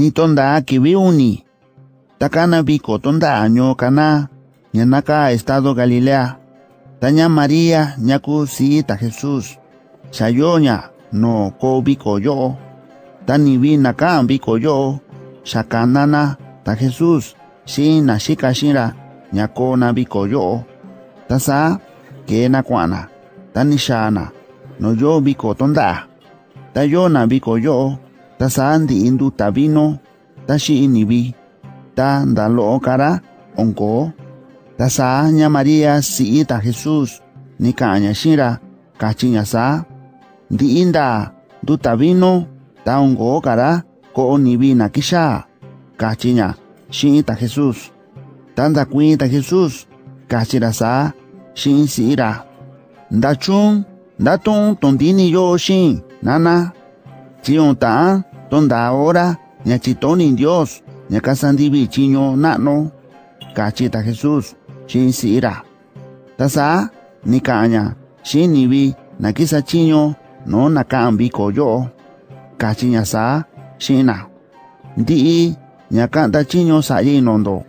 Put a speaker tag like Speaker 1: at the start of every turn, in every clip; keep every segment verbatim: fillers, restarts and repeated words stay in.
Speaker 1: ni tonda kivi uni. Takana biko tonda ño kana ñanaka estado Galilea. Taña María ñaku si ta Jesús. Shayoña no ko biko yo. Tani vina kan biko yo. Shakanana ta Jesús. Shina shika shira ñako na biko yo. Tasa que na kuana. Tani shana no yo biko tonda. Tayo na biko yo. Tasa andi indu tabino. Tashi inibi. Ta ndalo kara onko. Tasa ña María si ta Jesús. Ni kaña shira kachiña sa. Di inda du tabino. Ta onko kara ko nibi na kisha. Kachiña shi ta Jesús. Tanda kui ta Jesús. Kachira sa. Shin si ira. Ndachun. Ndatun tondini yo shin. Nana. Chion ta. Tonda ahora. Ña chitoni Dios. Ña kasandibi chiño nano. Kachita Jesús. Shin si ira. Tasa. Ni kaña. Shin nibi. Nakisa chiño. No nakambi koyo. Kachiña sa. Shina. Di. Ña kanta chiño sa nondo.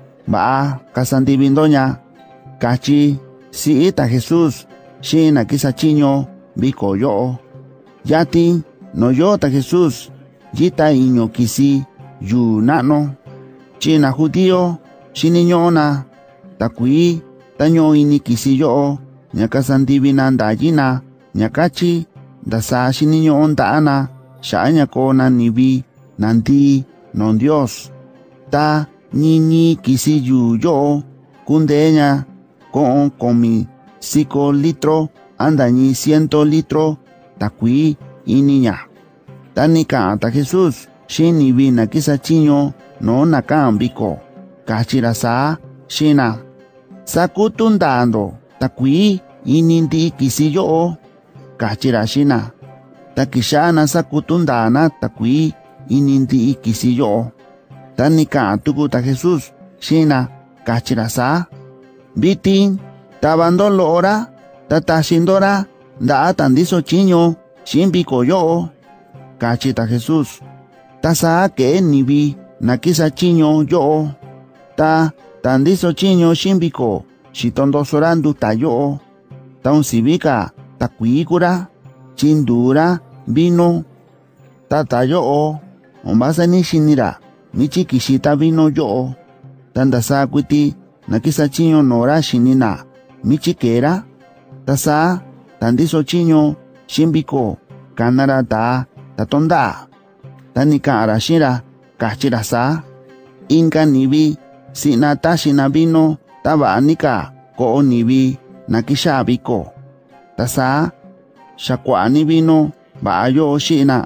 Speaker 1: Ba. Kasandibindo Kachi. Si ita Jesús. Shina kisa chiño. Biko yo. Yati. No yo ta Jesús. Yita iño kisi. Yu nano. China judío. Shiniñona. Takui. Taño ini kisi yo. Ñakasan divinanda yina. Ñakachi. Dasa shiniñon taana. Shaaña kona nibi. Nanti. Non Dios. Ta. Niñi kisi yu yo. Kundeña. Con comi. Cinco litro. Andañi ciento litro. Takui. Iniña. Tanika ta Jesús. Shini vina kisa chiño. No nakan biko. Kachira sa. Shina. Sakutundando. Takui. Inindi kisi yo. Kachira shina. Takishana sakutundana. Takui. Inindi kisi yo. Tanika tuku ta Jesús. Shina. Kachira sa. Bitin. Tabandolo ora. Tatashindora. Da tandiso chiño. Shin biko yo. Kachita Jesús. Tasa que nibi. Nakisa chiño yo. Ta. Tandiso chiño shimbiko. Shitondo sorandu ta yo. Taun sibika. Takuikura. Chindura. Vino. Tata yo. Ombasa ni shinira. Michi kishita vino yo. Tandasa kwiti. Nakisa chiño nora shinina. Michi kera. Tasa. Tandiso chiño. Shimbiko. Kanara ta. Tatonda. Tanika arashira. Kachira sa. Inka nibi. Sina tashina vino. Taba anika. Ko nibi. Nakisha biko. Tasa. Shakwani vino. Baayo shina.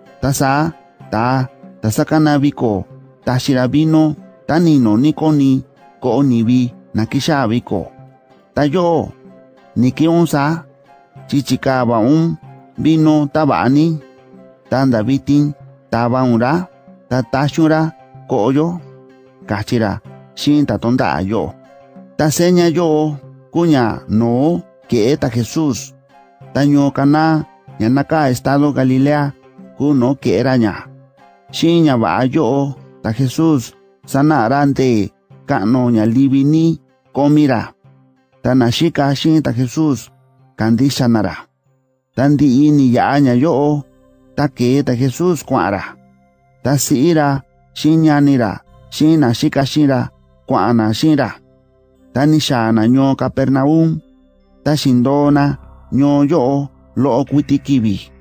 Speaker 1: Tasa. Ta. Tasakana biko. Tashira vino. Tanino nikoni. Ko nibi. Nakisha biko. Tayo. Niki onsa. Chichikaba un. Vino tabani. Tanda bitin. Tabaunra. Tatashura. Koyo. Kachira. Shin tatonda yo. Taseña yo. Kuña. No. Que eta Jesús. Taño kana. Yanaka estado Galilea. Kuno que era ña. Shinya ba yo. Ta Jesús. Sana arante. Kano ña libini. Komira. Tanashika shin ta Jesús. Kandisha nara. Tandi ini ya aña yo. Ta que ta Jesús kuara. Ta siira. Shinya nira. Shina shika shira. Kuana shira. Tanishana nyo Capernaum. Ta shindona. Nyo yo. Lo kwitikibi.